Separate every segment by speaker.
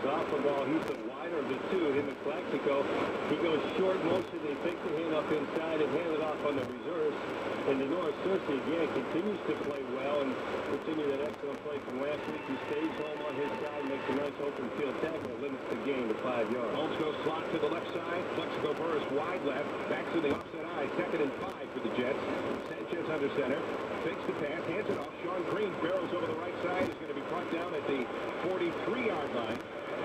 Speaker 1: off the ball. He's the wider of the two, him and Plaxico. He goes short motion. They take the hand up inside and hand it off on the reserves. And Denora Cersei, again, continues to play well and continue that excellent play from last week. He stays home on his side, makes a nice open field tackle, limits the gain to 5 yards.
Speaker 2: Holmes goes slot to the left side. Plaxico Burris wide left. Back to the offset eye. 2nd and 5 for the Jets. Sanchez under center. Fakes the pass. Hands it off. Sean Green barrels over the right side. He's going to be brought down at the 43-yard line.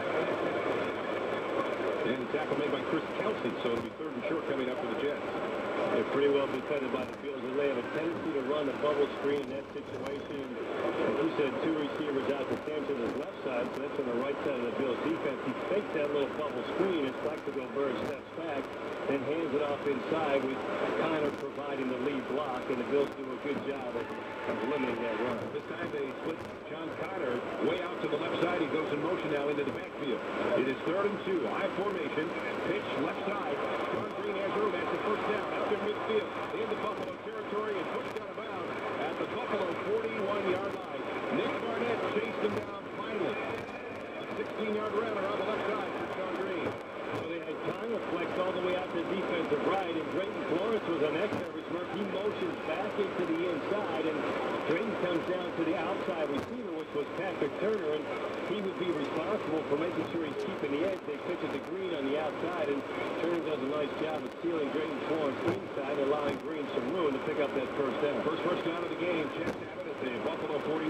Speaker 2: And the tackle made by Chris Kelsey, so it'll be 3rd and short coming up for the Jets.
Speaker 1: They're pretty well defended by the Bills, and they have a tendency to run a bubble screen in that situation. Like you said, 2 receivers out to Sanchez's left side, so that's on the right side of the Bills' defense. He fakes that little bubble screen as Plaxico Burris steps back and hands it off inside with Connor providing the lead block, and the Bills do a good job of limiting that run.
Speaker 2: This time they split John Connor way out to the left side. He goes in motion now into the backfield. It is 3rd and 2. High formation. Pitch left side. Sean Green has room. That's the first down. Out there midfield. Into Buffalo territory and pushed out of bounds at the Buffalo 41-yard line. Nick Barnett chased him down finally. A 16-yard run around the left side for Sean Green.
Speaker 1: So they had time to flex all the way out to defensive right, and Drayton Florence was on X-Service Murph. He motions back into the inside, and Drayton comes down to the outside receiver, which was Patrick Turner, and he would be responsible for making sure he's keeping the edge. They pitch it to Green on the outside, and Turner does a nice job of sealing Drayton Florence inside, allowing Green some room to pick up that first down.
Speaker 2: First down of the game. Jets have it at the Buffalo 41.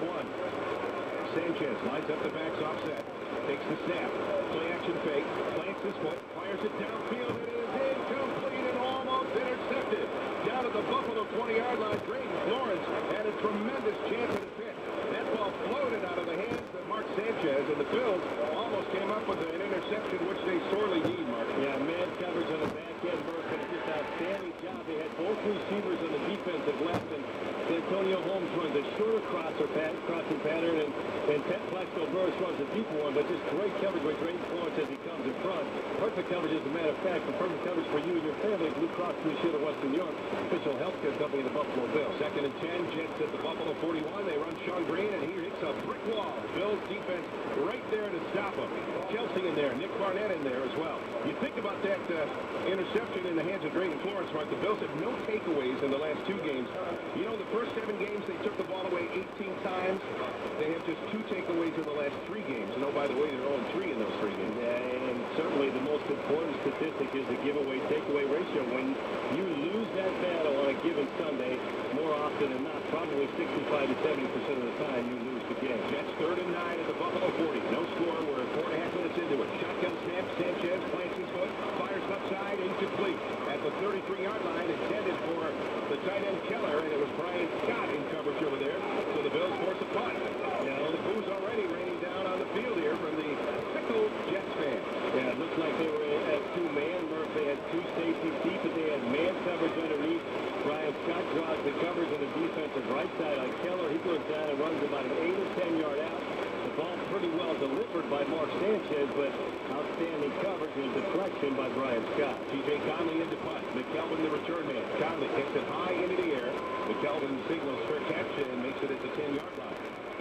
Speaker 2: Sanchez lines up the backs offset. Takes the snap. Play action fake. Plants his foot. Fires it downfield. It is incomplete and almost intercepted. Down at the Buffalo 20-yard line. Drayton Florence had a tremendous chance at a pick. That ball floated out of the hands of Mark Sanchez, and the Bills almost came up with an interception, which they sorely need, Mark.
Speaker 1: Yeah, man coverage on the back end. Murph did just an outstanding job. They had both receivers on the defensive left, and Antonio Holmes runs a shorter crossing pattern, and Plaxico Burris runs a deeper one, but just great coverage with Drayton Florence as he comes in front. Perfect coverage, as a matter of fact, and perfect coverage for you and your family. Blue Cross Blue Shield of Western New York, official healthcare company of the Buffalo Bills.
Speaker 2: 2nd and 10, Jets at the Buffalo 41. They run Sean Green, and he hits a brick wall. Bills defense right there to stop him. Chelsea in there, Nick Barnett in there as well. You think about that interception in the hands of Drayton Florence, Mark. The Bills have no takeaways in the last 2 games. You know, the first 7 games, they took the ball away 18 times. They have just 2 takeaways in the last 3 games. And oh, by the way, they're 0-3 in those 3 games.
Speaker 1: Yeah, and certainly the most important statistic is the giveaway-takeaway ratio. When you lose that battle on a given Sunday, more often than not, probably 65 to 70% of the time, you lose the game.
Speaker 2: Jets 3rd and 9 at the Buffalo 40. No score. We're 4.5 minutes into it. Shotgun snap. Sanchez plants his foot. Fires left side. Incomplete. At the 33-yard line, intended for the tight end Keller, and it was Brian Scott in coverage over there. So the Bills force a punt. Now the booze already raining down on the field here from the fickle Jets fans.
Speaker 1: Yeah, it looks like they were at 2-man. Murph, they had 2 safeties deep, but they had man coverage underneath. Brian Scott draws the coverage on the defensive right side on Keller. He goes down and runs about an 8 or 10-yard out. The ball pretty well delivered by Mark Sanchez, but outstanding coverage and deflection by Brian Scott.
Speaker 2: T.J. Conley into punt. McKelvin, the return man. Conley kicks it high into the air. McKelvin signals for catch and makes it at the 10-yard line.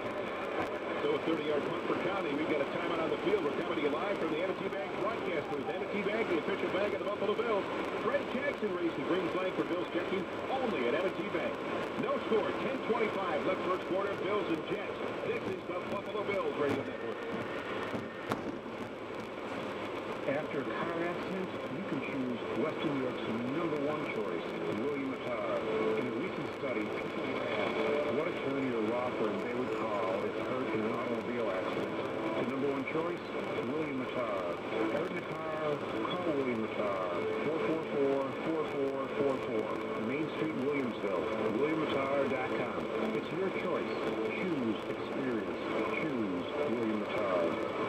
Speaker 2: So a 30-yard punt for Conley. We've got a timeout on the field. We're coming to you live from the M&T Bank broadcast booth. M&T Bank, the official bank of the Buffalo Bills. Fred Jackson raised the green flag for Bills checking only at M&T Bank. No score, 10:25 left first quarter. Bills and Jets. This is the Buffalo Bills Radio Network.
Speaker 3: After a car accident, you can choose Western New York's #1 choice, William Mattar. In a recent study, people were asked what attorney or law firm they would call if hurt in an automobile accident. The #1 choice, William Mattar. Hurt in a car, call William Mattar. 444-4444. Main Street, Williamsville. WilliamMattar.com. It's your choice. Choose experience. Choose William Mattar.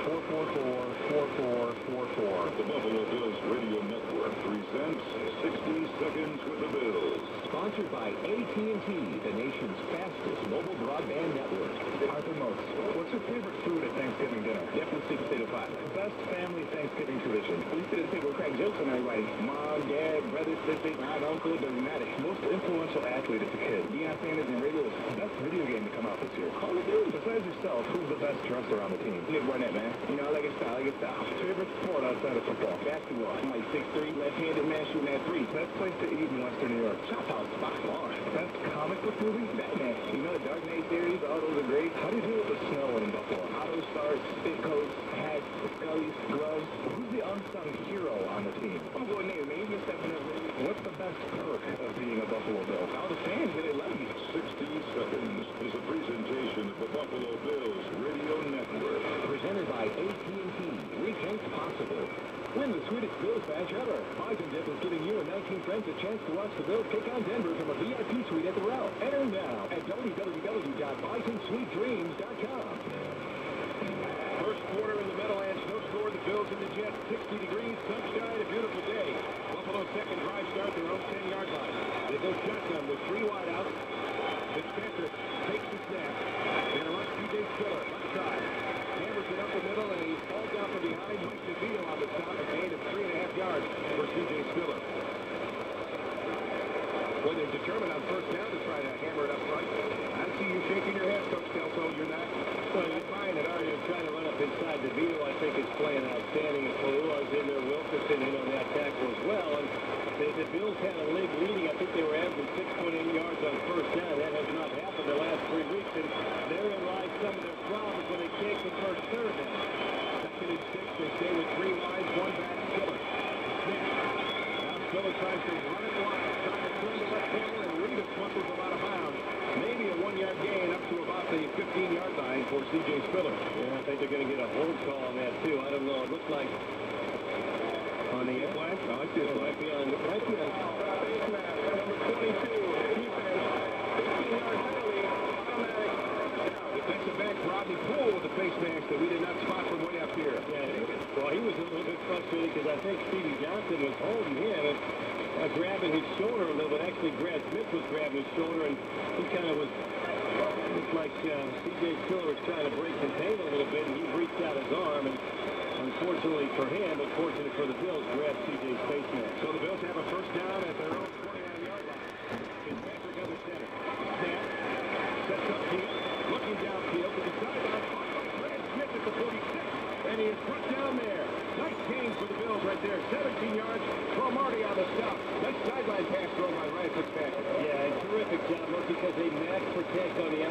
Speaker 3: 444-4444.
Speaker 4: The Buffalo Bills Radio Network presents 60 Seconds with the Bills.
Speaker 5: Sponsored by AT&T, the nation's fastest mobile broadband network.
Speaker 3: Arthur Moats, what's your favorite food at Thanksgiving dinner?
Speaker 2: Definitely Secret State of Five.
Speaker 3: Best family Thanksgiving tradition.
Speaker 2: We sit at the table and crack jokes on everybody. Mom, dad, brother, sister, aunt, uncle, it doesn't matter.
Speaker 3: Most influential athlete as a kid.
Speaker 2: Deion Sanders and Ray Lewis.
Speaker 3: Best video game to come out this year.
Speaker 2: Call of Duty.
Speaker 3: Besides yourself, who's the best dresser on the team?
Speaker 2: Nick Barnett, man. You know, I like his style,
Speaker 3: Favorite sport outside of football?
Speaker 2: Basketball. I'm like 6'3", left-handed man shooting that three.
Speaker 3: Best place to eat in Western New York?
Speaker 2: Chop House, spot on.
Speaker 3: Best comic book movie?
Speaker 2: Batman. You know, the Dark Knight series, all those are great.
Speaker 3: How do you deal with the snow in Buffalo?
Speaker 2: Auto starts, spit coats, hats, scullies, gloves.
Speaker 3: Who's the unsung hero on the team?
Speaker 2: I'm going name, man. You're stepping up, baby.
Speaker 3: What's the best perk of being a Buffalo Bill?
Speaker 2: All the fans, they love you.
Speaker 4: 60 Seconds is a presentation of the Buffalo Bills Radio Network.
Speaker 5: Presented by AT&T. Rethink possible.
Speaker 1: Win the sweetest Bills badge ever. Bison Dip is giving you and 19 friends a chance to watch the Bills kick on Denver from a VIP suite at the Ralph. Enter now at www.bisonsweetdreams.com.
Speaker 2: First quarter in the Meadowlands, no score. The Bills and the Jets, 60 degrees, sunshine, a beautiful day. Buffalo's second drive start their own 10-yard line. They go shotgun with 3 wideouts. Fitzpatrick takes the snap. They're going to run C.J. Spiller, left side. Hammers it up the middle, and he falls down from behind. Mike DeVito on the stop, a gain of 3.5 yards for C.J. Spiller. Well, they're determined on first down to try to hammer it up front. I see you shaking your head, Coach Kelso. You're not.
Speaker 1: Well, you're fine at Arya trying to run up inside. DeVito, I think, is playing outstanding. And Palua's in there. Wilkerson in on that tackle as well. And the Bills had a league leading. I think they were averaging 6.8 yards on first down. That has not happened the last 3 weeks. And therein lies some of their problems when they can't convert third down. Second and 6. They stay with 3 wides, 1 back. Spiller. Snap. Now Spiller tries to run it wide. Trying to turn the left corner, and Reed fumbles him out of bounds. Maybe a 1-yard gain up to about the 15-yard line for C.J. Spiller. Yeah, I think they're going to get a hold call on that, too. I don't know. It looks like on the flag.
Speaker 2: No, I see it.
Speaker 1: Might be on.
Speaker 2: Face mask, number 22. Defense, 15 yards early. Automatic. Defensive back Rodney Poole with the face mask that we did not spot from way up here.
Speaker 1: Yeah, well, he was a little bit frustrated because I think Stevie Johnson was holding him and grabbing his shoulder a little bit. Actually, Brad Smith was grabbing his shoulder, and he kind of was, looked like C.J. Spiller was trying to break contain a little bit, and he reached out his arm, and unfortunately for him, but fortunately for the Bills, grabbed C.J.'s face mask.
Speaker 2: So the Bills have a first down at their own 29-yard line. Fitzpatrick under center. Snap. Sets up field. Looking downfield to the sideline. Brad Smith at the 46. And he is put down there. Nice gain for the Bills right there. 17 yards. Cromartie on the stop. Nice sideline pass thrown by Ryan Fitzpatrick.
Speaker 1: Yeah, and terrific job, Mark, because they max protect on the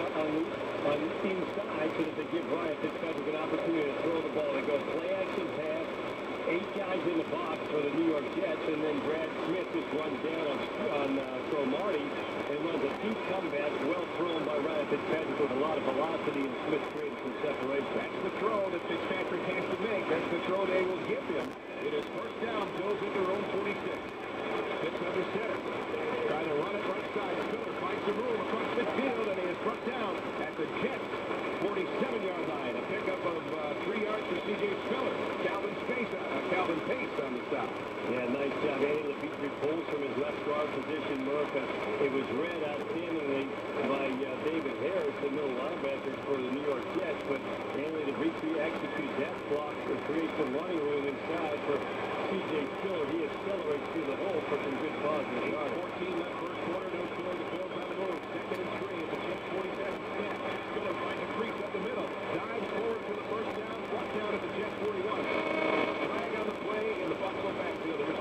Speaker 1: inside so that they give Ryan Fitzpatrick an opportunity to throw the ball. They go play action pass, 8 guys in the box for the New York Jets, and then Brad Smith just runs down on Cromartie and runs a deep comeback, well thrown by Ryan Fitzpatrick with a lot of velocity, and Smith created some separation.
Speaker 2: That's the throw that Fitzpatrick has to make. That's the throw they will give him. It is first down. Bills at their own 46. Fitz under center. Trying to run it right side. Spiller finds some room across midfield, and he is brought down at the Jets 47-yard line. A pickup of 3 yards for C.J. Spiller. Calvin Pace on the stop.
Speaker 1: Yeah, nice job. Andy LePetrie pulls from his left guard position, Murph. It was read outstandingly by David Harris, the middle linebacker for the New York Jets, but Andy LePetrie executes that block to create some running room inside for C.J. Spiller. He accelerates through the hole for some good positive yards.
Speaker 2: 14 left first quarter, no score. The Bills on the move. Second and 3 at the Jets 42nd snap. Spiller finds a crease up the middle. Dives forward for the first down. Brought down at the Jets 41. Flag on the play in the Buffalo backfield. Right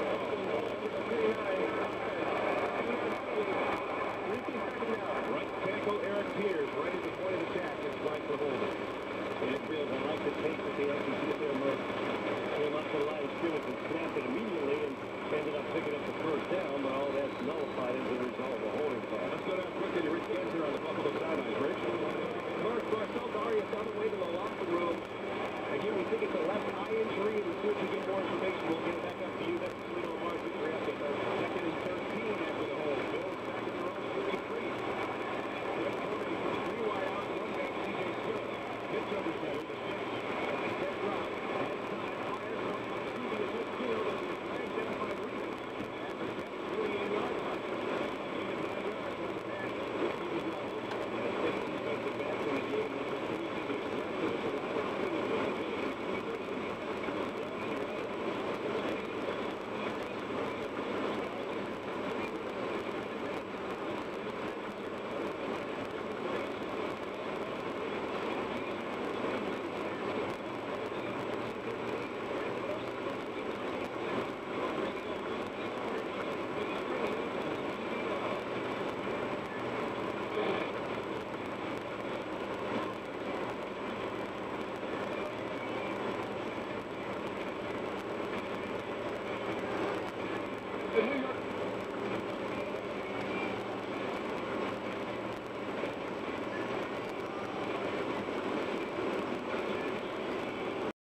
Speaker 2: tackle Eric Pierce, right at the point of attack. It's flag for holding.
Speaker 1: And it feels I like the pace that they execute there, Murph. Came up to the line of scrimmage and snapped it immediately and ended up picking up the first down, but all that's nullified as a result of a holding call.
Speaker 2: Let's go down quickly to Rich Ganser on the Buffalo sidelines. Rich?
Speaker 6: Mark, Marcel Darius on the way to the locker room. Again, we think it's a left eye injury.